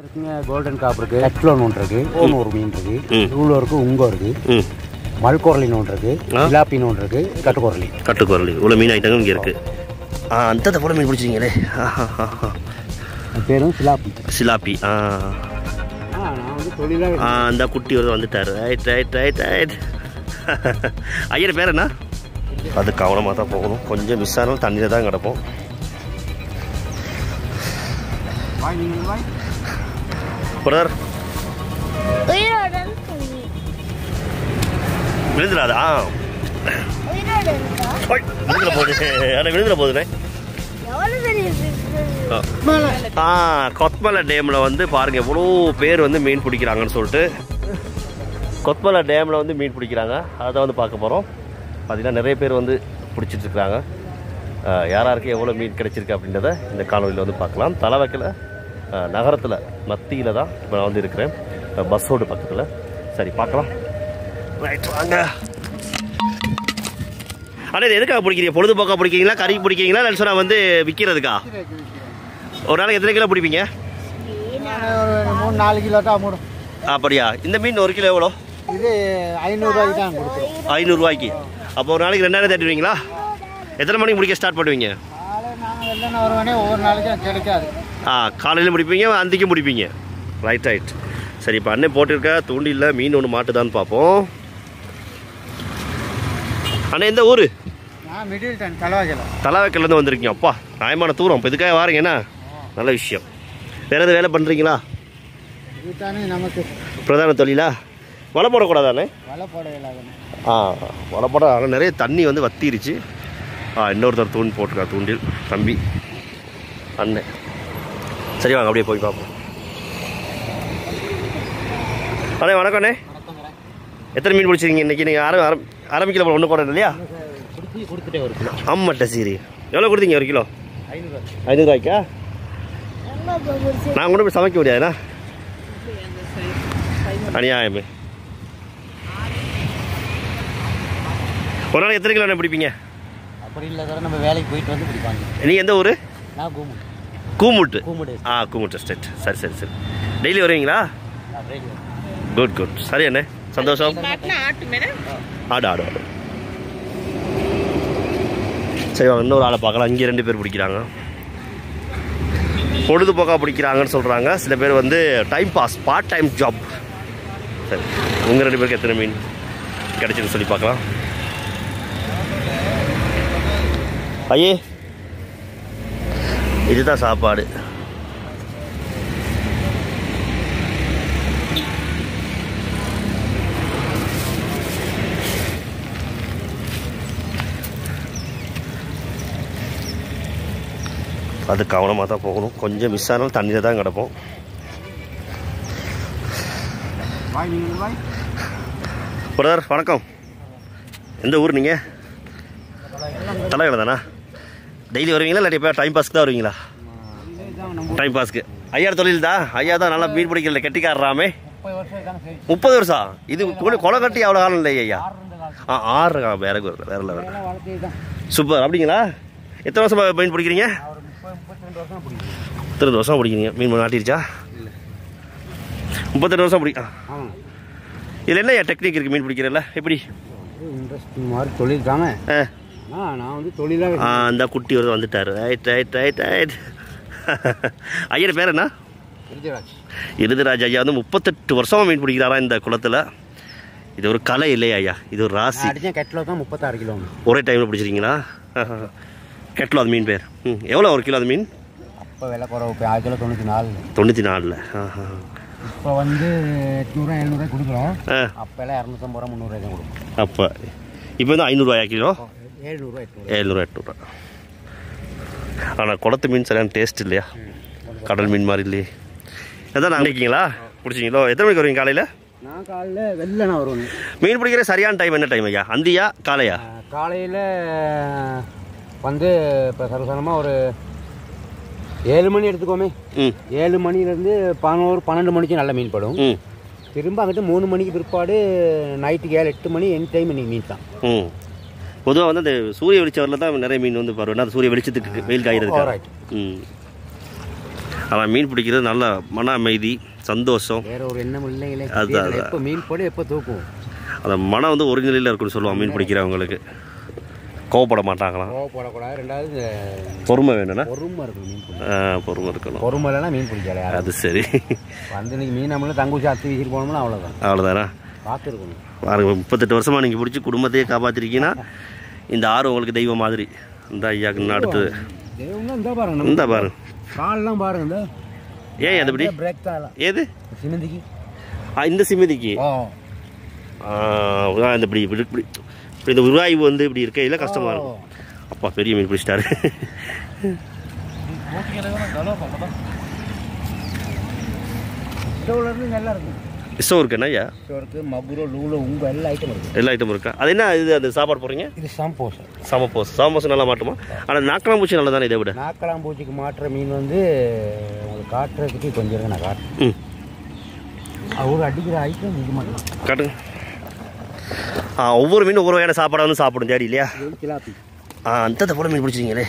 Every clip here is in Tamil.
கோல்டன் காப் இருக்கு, டெக்லோன் ஒன்று இருக்கு, ஒரு மீன் இருக்கு, இவ்வளோ இருக்கு, உங்கோ இருக்கு, மல்கோரலின்னு ஒன்று இருக்கு, சிலாப்பின்னு ஒன்று இருக்கு, கட்டுக்கோரலி இவ்வளோ மீன் ஐட்டங்கள் இங்கே இருக்கு. அந்த போல மீன் பிடிச்சிங்களே, பேரும் சிலாப்பி. நான் வந்து தொழிலாக அந்த குட்டி வந்துட்டார். ரைட். ஐயர் பேர் என்ன? அது கவனமாக தான் போகணும், கொஞ்சம் மிஸ் ஆனாலும் தண்ணியில் தான் கிடப்போம். பிரதர் விழுந்துடாதா? விழுந்துட போகுதுண்ணே. கொத்மலை டேமில் வந்து பாருங்கள் எவ்வளோ பேர் வந்து மீன் பிடிக்கிறாங்கன்னு சொல்லிட்டு. கொத்மலை டேமில் வந்து மீன் பிடிக்கிறாங்க, அதை வந்து பார்க்க போகிறோம். பார்த்திங்கன்னா நிறைய பேர் வந்து பிடிச்சிட்ருக்குறாங்க. யாராருக்கு எவ்வளோ மீன் கிடைச்சிருக்கு அப்படின்றத இந்த காணொலியில் வந்து பார்க்கலாம். தலைவக்கில் நகரத்தில் மத்தியில் தான் இப்போ நான் வந்து இருக்கிறேன், பஸ் ரோடு பக்கத்தில். சரி பார்க்கலாம். ரைட் வாங்க. ஆனால் இது எதுக்காக பிடிக்கிறீங்க? பொழுதுபோக்காக பிடிக்கிறீங்களா, கறிக்கு பிடிக்கிறீங்களா, இல்லை சொன்னால் வந்து விற்கிறதுக்கா? ஒரு நாளைக்கு எத்தனை கிலோ பிடிப்பீங்க? 3-4 கிலோ தான் மூடும். அப்படியா? இந்த மீன் 1 கிலோ எவ்வளோ? இது 500 ரூபாய்க்கு தான் கொடுக்குறோம். 500 ரூபாய்க்கு. அப்போ ஒரு நாளைக்கு 2000 தட்டுவீங்களா? எத்தனை மணிக்கு முடிக்க ஸ்டார்ட் பண்ணுவீங்க? நாங்கள் வெள்ளன வருவானே, ஒவ்வொரு நாளைக்கும் கிடைக்காது. காலையில் முடிப்பீங்க, அந்திக்கும் முடிப்பீங்க. ரைட். சரி, இப்போ அண்ணன் போட்டிருக்க தூண்டியில் மீன் ஒன்று மாட்டுதான்னு பார்ப்போம். அண்ணே எந்த ஊர்? மிடில் டன், தலைவாக்கிலேருந்து வந்திருக்கீங்க. அப்பா நியாயமான தூரம். இப்போ இதுக்காக வாருங்க, என்ன நல்ல விஷயம். வேறு எதாவது வேலை பண்ணுறீங்களா? நமக்கு பிரதான தொழிலா? வலை போடக்கூடாதானே? வலை போட வலை போட. ஆனால் நிறைய தண்ணி வந்து வத்திருச்சு. இன்னொருத்தர் தூண் போட்டிருக்கா, தூண்டில் தம்பி அண்ணன். சரி வாங்க அப்படியே போய் பார்ப்போம். அண்ணே வணக்கம். அண்ணே எத்தனை மீன் பிடிச்சிருக்கீங்க இன்றைக்கி? நீங்கள் ஆரம்பிக்கல போல, ஒன்று போடுறது இல்லையா? கொடுத்துட்டே 1 கிலோ. ஆமாட்ட சரி. எவ்வளோ கொடுத்தீங்க 1 கிலோ? 500 ரூபாய்க்கா? நான் கொண்டு போய் சமைக்க முடியாதுண்ணா, அநியாயமே. ஒரு நாளைக்கு எத்தனை கிலோ பிடிப்பீங்க? அப்படி இல்லை சார், நம்ம வேலைக்கு போயிட்டு வந்து பிடிப்பாங்க. நீங்கள் எந்த ஊர்? நான் கூமுட்டு. கூமுட்டு ஸ்டேட். சரி. டெய்லி வருவீங்களா? குட். சரி அண்ணே, சந்தோஷம். ஆடு. சரி வாங்க, இன்னொரு ஆளை பார்க்கலாம். இங்கே 2 பேர் பிடிக்கிறாங்க, பொழுதுபோக்காக பிடிக்கிறாங்கன்னு சொல்கிறாங்க. சில பேர் வந்து time pass, part time job. சரி, உங்கள் 2 பேருக்கு எத்தனை மீன் கிடைச்சின்னு சொல்லி பார்க்கலாம். ஐயே இதுதான் சாப்பாடு. அது கவனமாக தான் போகணும், கொஞ்சம் மிஸ் ஆனாலும் தண்ணியில் தான் கிடப்போம். பிரதர் வணக்கம். எந்த ஊர் நீங்கள்? தலைவல தானா? டெய்லி வருவீங்களா இல்லை இப்போ டைம் பாஸ்க்கு தான் வருவீங்களா? டைம் பாஸ்க்கு. ஐயா தொழில் தான். ஐயா தான் நல்லா மீன் பிடிக்கல, கெட்டிக்காரராமே. 30 வருஷம். இது கொலை கட்டி அவ்வளோ காலம் இல்லை ஐயா? 6 வேற லெவல். சூப்பர். அப்படிங்களா? எத்தனை வருஷமாக மீன் பிடிக்கிறீங்க? 32 வருஷம் பிடிக்கிறீங்க. மீன் நாட்டிருச்சா? 32 வருஷம் பிடிக்கும். இதில் என்ன டெக்னிக் இருக்குது மீன் பிடிக்கிறதில்ல? எப்படி? இன்ட்ரெஸ்ட் மாதிரி தொழில் தானே. நான் வந்து தொழிலாக அந்த குட்டி வந்துட்டார். ரைட். ஐயர் பேர் என்ன? இருதராஜ் ஐயா வந்து 38 வருஷமாக மீன் பிடிக்கிறாரா இந்த குளத்தில். இது ஒரு கலை இல்லையா ஐயா? இது ஒரு ராசி. கெட்டில் தான் 36 கிலோ ஒரே டைமில் பிடிச்சிருக்கீங்களா? கெட்டில் அது மீன் பேர். எவ்வளோ 1 கிலோ அது மீன்? அப்போ விலை குறவு. 1994. 94. இப்போ வந்து 800-700 கொடுக்குறோம். அப்போ எல்லாம் 250 300 தான் கொடுக்கும். அப்போ இப்போ வந்து 500 ரூபாயா கிலோ? 700-800. ஆனால் குளத்து மீன் சரியான டேஸ்ட் இல்லையா? கடல் மீன் மாதிரி இல்லையே. அதான் நான் நினைக்கிங்களா பிடிச்சிங்களோ? எத்தனை மணிக்கு வருவீங்க காலையில்? நான் காலையில் வெள்ளனா வருவேன். மீன் பிடிக்கிற சரியான டைம் என்ன டைம் ஐயா? அந்தியா காலையா? காலையில் வந்து இப்போ சரசரமாக ஒரு 7 மணி எடுத்துக்கோமே. 7 மணிலேருந்து 11-12 மணிக்கு நல்ல மீன் படும். திரும்ப அங்கிட்டு 3 மணிக்கு பிற்பாடு நைட்டுக்கு 7-8 மணி எனி டைம் இன்னைக்கு மீன் தான். பொதுவாக வந்து அந்த சூரிய வெளிச்சம் வரல தான் நிறைய மீன் வந்து பருவம். அது சூரிய வெளிச்சத்துக்கு வெயில் காய்கிறது. ஆனால் மீன் பிடிக்கிறது நல்ல மன அமைதி, சந்தோஷம். வேற ஒரு எண்ணம் இல்லைங்களே. அதுதான் எப்போ மீன் போட எப்போ தூக்கும். அந்த மனம் வந்து ஒரு நிலையில் இருக்குன்னு சொல்லுவாங்க மீன் பிடிக்கிறவங்களுக்கு. கோவப்பட மாட்டாங்களாம். கோவப்படக்கூடாது. ரெண்டாவது பொறுமை வேணும்னா பொறுமை இருக்கணும் மீன் பிடிக்க. பொறுமை இருக்கணும். பொறுமை இல்லைன்னா மீன் பிடிக்கல. அது சரி. வந்து இன்னைக்கு மீன் நம்மள தங்குச்சி அத்து வீசிட்டு போனோம்னா அவ்வளோதான். அவ்வளோதானா? பார்த்துருக்கணும். பாருங்க 38 வருஷமாக நீங்கள் பிடிச்சி குடும்பத்தையே காப்பாற்றிருக்கீங்கன்னா இந்த ஆறு உங்களுக்கு தெய்வம் மாதிரி. இந்த ஐயாக்கு அடுத்து இந்த பாருங்க, இந்த பாருங்க கால்லாம் பாருங்க. ஏன் அது இப்படி பிரேக் தான் ஏது சிமெந்திக்கு இந்த சிமெதிக்கு இந்த இப்படி இப்படி இப்படி இப்படி இந்த உருவாய்வு வந்து இப்படி இருக்கையில் கஷ்டமாக இருக்கும். அப்பா பெரிய மீன் பிடிச்சிட்டாரு. நல்லா இருக்கும். இஷ்டம் இருக்குண்ணா ஐயா? இருக்கு. மகுரோ, லூலோ, உங்க எல்லா ஐட்டம் இருக்கு. எல்லா ஐட்டமும் இருக்கா? அது என்ன இது அந்த சாப்பாடு போடுறீங்க? இது சாம்போஸ். சாமப்போஸ் நல்லா மாட்டுமா? ஆனால் நாக்கலாம்பூச்சி நல்லா தானே இதை விட? நாக்கலாம்பூச்சிக்கு மாட்டுற மீன் வந்து உங்களுக்கு காட்டுறதுக்கு கொஞ்சம் இருக்கு. நான் காட்டுறேன். அவர் அடிக்கிற ஐட்டம் இது மட்டும் காட்டுங்க. ஒவ்வொரு மீனும் ஒவ்வொரு வகையான சாப்பாடை வந்து சாப்பிடும் தேடி இல்லையா? சிலாப்பி. அந்த போல மீன் பிடிச்சிருக்கீங்களே.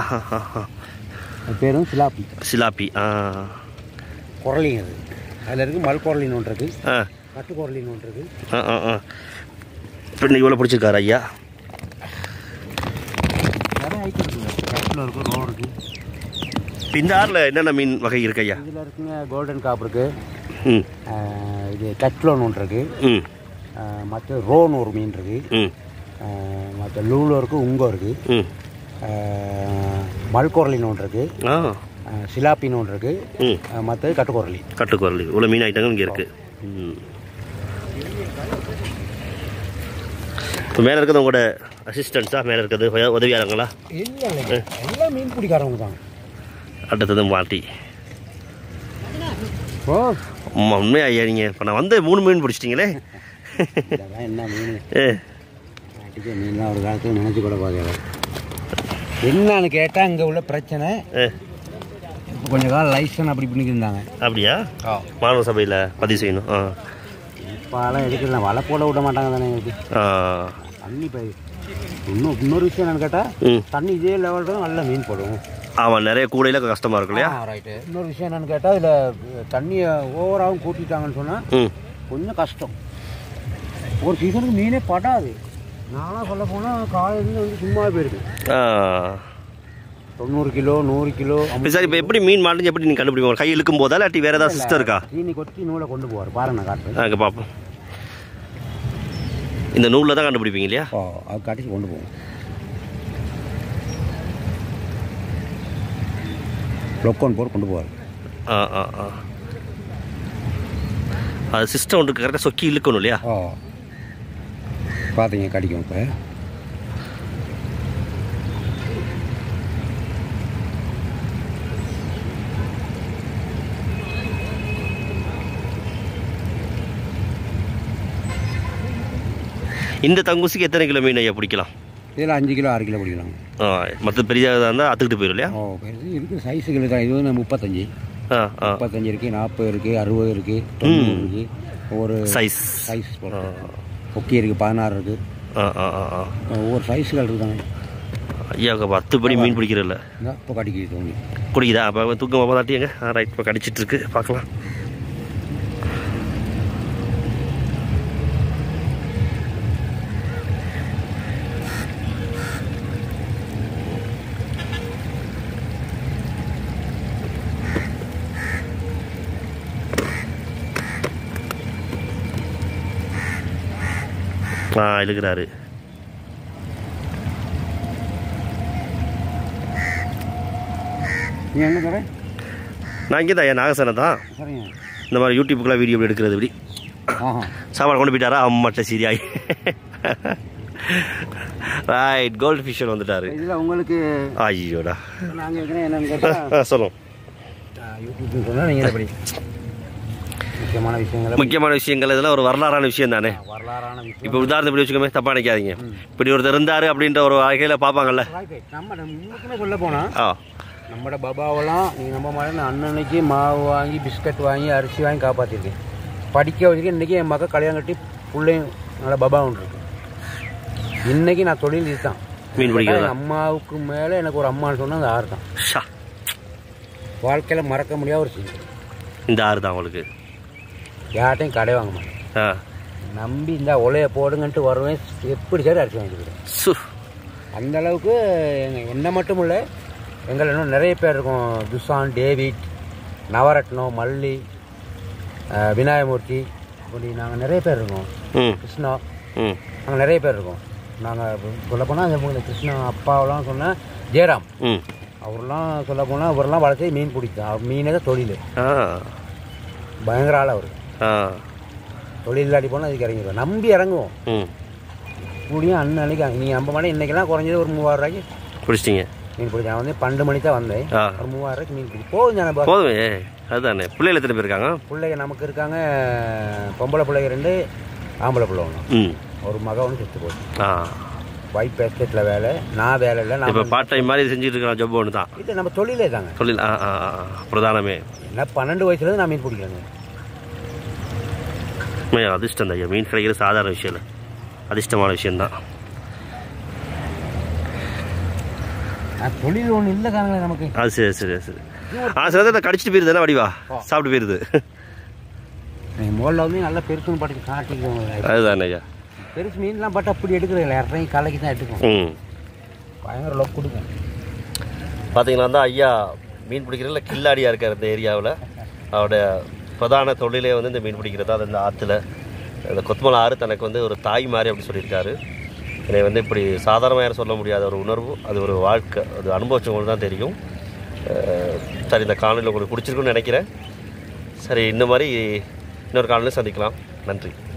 பேரும் சிலாப்பி. சிலாப்பி. குரலிங்க அது. அதில் இருக்குது மல் குரலின்னு ஒன்று இருக்குது, கட்டு குரலின்னு ஒன்று இருக்குது. இப்போ இவ்வளோ பிடிச்சிருக்காரு ஐயா? நிறைய ஐட்டம் இருக்குங்க. கட்டில் இருக்குது, ரோடு இருக்குது. இப்போ இந்த ஆறில் என்னென்ன மீன் வகை இருக்கு ஐயா? இதில் இருக்குங்க கோல்டன் காப் இருக்குது, இது கட்லோன் ஒன்று இருக்குது, மற்ற ரோன் ஒரு மீன் இருக்குது, மற்ற லூலோ இருக்குது, உங்கோ இருக்குது, மல்குரலின்னு ஒன்று இருக்குது, சிலாப்பின்னு ஒன்று இருக்குது, மற்றது கட்டுக்குரலி. கட்டுக்குரலி இவ்வளோ மீன் ஐட்டங்கள் இங்கே இருக்குது. இப்போ மேலே இருக்கிறது உங்களோட அசிஸ்டன்ஸா? மேலே இருக்கிறது உதவியாளங்களா? இல்லை, எல்லாம் மீன் பிடிக்காரவங்க தான். அடுத்தது மாட்டி. உண்மையா ஐயா? நீங்கள் இப்போ நான் வந்து 3 மீன் பிடிச்சிட்டிங்களே. என்ன மீன் அடிக்க மீன்லாம் ஒரு காலத்தில் நினச்சி கூட பார்க்கல. என்னன்னு கேட்டால் இங்கே உள்ள பிரச்சனை இப்போ கொஞ்சம் காலம் லைசன் அப்படி பண்ணிக்கிருந்தாங்க. அப்படியா? மாணவ சபையில் பதிவு செய்யணும். இப்போலாம் எடுக்கலாம். வலை போட விட மாட்டாங்க தானே எங்களுக்கு. தண்ணி இப்போ இன்னொரு விஷயம் என்னன்னு கேட்டால் தண்ணி இதே லெவல் தான் நல்லா மீன் போடும். ஆமாம், நிறைய கூடையில் கஷ்டமாக இருக்கும் இல்லையா? ரைட்டு. இன்னொரு விஷயம் என்னன்னு கேட்டால் இதில் தண்ணியை ஓவராகவும் கூட்டிட்டாங்கன்னு சொன்னால் கொஞ்சம் கஷ்டம். ஒரு சீசனுக்கு மீனே படாது. நானாக சொல்ல போனால் காலையிலேருந்து வந்து சும்மா போயிருக்கு. 90 கிலோ 100 கிலோ. சார் இப்போ எப்படி மீன் மாட்டுச்சு எப்படி நீங்கள் கண்டுபிடிப்போம்? கை இழுக்கும் போதா இல்லாட்டி வேறு ஏதாவது சிஸ்டம் இருக்கா? தீனி கொத்தி நூலை கொண்டு போவார். பாருங்க நான் காட்டுறேன். அங்கே பார்ப்போம். இந்த நூலில் தான் கண்டுபிடிப்பீங்க இல்லையா? அது காட்டி கொண்டு போவோம். லொக்கோன் போர் கொண்டு போவார். அது சிஸ்டம் ஒன்று கரெக்டாக சொக்கி இழுக்கணும் இல்லையா? பார்த்தீங்க கடிக்கும். இப்போ இந்த தங்குசிக்கு எத்தனை கிலோ மீன் ஐயா பிடிக்கலாம்? இதில் 5 கிலோ 6 கிலோ பிடிக்கலாம். மற்ற பெரிய இருந்தால் அத்துக்கிட்டு போயிடும் இல்லையா? பெருசு இருக்குது. சைஸுகள் தான். இது வந்து 35 இருக்குது, 40 இருக்குது, 60 இருக்குது, 90 இருக்குது. ஒவ்வொரு சைஸ் ஒக்கி இருக்குது, 16 இருக்குது. ஒவ்வொரு சைஸுகள் இருக்குதாங்க ஐயா. 10 படி மீன் பிடிக்கிறதில்ல. இப்போ கடிக்குது தோணி குடிக்குதா? அப்போ தூக்கமாக தாட்டியங்க. ரைட். இப்போ கடிச்சிட்டு இருக்கு, பார்க்கலாம். இழுக்கிறாரு. நான் இங்கே தான் நாகசனை தான். இந்த மாதிரி யூடியூப்புக்கெல்லாம் வீடியோ எடுக்கிறது இப்படி சாப்பாடு கொண்டு போயிட்டாரா? அம்மாட்ட சரியாயி. ரைட். கோல்டு ஃபிஷர் வந்துட்டாரு. இதில் உங்களுக்கு ஐயோடா நாங்கள் என்னன்னு கேட்டால் சொல்லுவோம். யூடியூப்னு சொன்னால் நீங்கள் எப்படி முக்கியமான விஷயங்கள் இதெல்லாம் ஒரு வரலாறான விஷயம் தானே. இப்போ உதாரணம் இப்படி வச்சுக்கோமே, தப்பா நினைக்காதீங்க. இப்படி ஒருத்தர் இருந்தாரு அப்படின்ற ஒரு வகையில பார்ப்பாங்கல்ல. நம்ம சொல்ல போனா நம்மளோட பாபாவெல்லாம் நீ நம்ம மாதிரி அன்னன்னைக்கு மாவு வாங்கி பிஸ்கட் வாங்கி அரிசி வாங்கி காப்பாற்றிருக்கேன். படிக்க வச்சுருக்கேன். இன்றைக்கி என் மக்கள் கல்யாணம் கட்டி பிள்ளையும் நல்லா பாபாவும் இருக்கு. இன்னைக்கு நான் தொழில் இதுதான், மீன் பிடிக்கிறது. அம்மாவுக்கு மேலே எனக்கு ஒரு அம்மான்னு சொன்னால் அந்த 6 தான். வாழ்க்கையில் மறக்க முடியாத ஒரு சீன். இந்த ஆறு தான் உங்களுக்கு யார்ட்டையும் கடை வாங்க மாட்டேன். ஆ நம்பி இந்த உலையை போடுங்கன்ட்டு வருவேன், எப்படி சரி அடிச்சு வாங்கிக்கிறேன். சு அந்தளவுக்கு என்ன மட்டும் இல்லை, எங்களை இன்னும் நிறைய பேர் இருக்கோம். துஷான், டேவிட், நவரத்னம், மல்லி, விநாயகமூர்த்தி, இப்படி நாங்கள் நிறைய பேர் இருக்கோம். கிருஷ்ணா, நாங்கள் நிறைய பேர் இருக்கோம். நாங்கள் சொல்லப்போனால் இந்த கிருஷ்ணா அப்பாவெல்லாம் சொன்னால் ஜெயராம், அவரெல்லாம் சொல்லப்போனால் அவரெல்லாம் வளர்ச்சி மீன் பிடிக்கும். மீனே தான் தொழில், பயங்கர ஆள் அவர். தொழில் அடி போனால் அதுக்கு இறங்கிடுவோம், நம்பி இறங்குவோம். கூடியும் அன்னைக்கு நீங்கள் நம்ப மாட்டேன், இன்றைக்கெல்லாம் குறைஞ்சது ஒரு 3000 ரூபாய்க்கு பிடிச்சிட்டிங்க மீன் பிடிச்சேன். நான் வந்து 12 மணிக்கு தான் வந்தேன், ஒரு 3000 ரூபாய்க்கு மீன் பிடிச்சி போதும். போதும். அதுதானே. பிள்ளைகள் எத்தனை பேர் இருக்காங்க? பிள்ளைங்க நமக்கு இருக்காங்க, பொம்பளை பிள்ளைங்க 2, ஆம்பளை பிள்ளை 1. ஒரு மக ஒன்று செத்து போச்சு. வைப் எஸ்டேட்டில் வேலை, நான் வேலை இல்லை. நான் இப்போ பார்ட் டைம் மாதிரி செஞ்சுட்டு இருக்கிற ஜப் ஒன்று தான். இது நம்ம தொழிலே தாங்க. தொழில் பிரதானமே. என்ன 12 வயசுலேருந்து நான் மீன் பிடிக்கிறேங்க. அதிர்ஷ்டம் தான் ஐயா, மீன் கிடைக்கிறது சாதாரண விஷயம் இல்லை, அதிர்ஷ்டமான விஷயந்தான். தொழில் ஒன்று இல்லை காரணங்களே நமக்கு. சரி சரி சரி. சில நேரத்தில் கடிச்சிட்டு போயிருது, வடிவா சாப்பிட்டு போயிருது. முதல்ல வந்து நல்லா பெருசுன்னு பட்டு காட்டிக்குவோம். அதுதானே ஐயா, பெருசு மீன்லாம் பட்டு அப்படி எடுக்கிறதில்ல, இறங்கி கலைக்கு தான் எடுத்துக்கும். பயங்கர லோக் கொடுக்கும். பார்த்தீங்கன்னா தான் ஐயா மீன் பிடிக்கிறதுல கில்லாடியாக இருக்கார் இந்த ஏரியாவில். அவருடைய பிரதான தொழிலே வந்து இந்த மீன் பிடிக்கிறது. அது இந்த ஆற்றுல இந்த கொத்தமலை ஆறு தனக்கு வந்து ஒரு தாய் மாதிரி அப்படி சொல்லியிருக்காரு. இதை வந்து இப்படி சாதாரணமாக சொல்ல முடியாத ஒரு உணர்வு, அது ஒரு வாழ்க்கை, அது அனுபவிச்சவங்களுக்கு தான் தெரியும். சரி, இந்த காணொலியில் உங்களுக்கு பிடிச்சிருக்குன்னு நினைக்கிறேன். சரி, இந்த மாதிரி இன்னொரு காணொலியில் சந்திக்கலாம். நன்றி.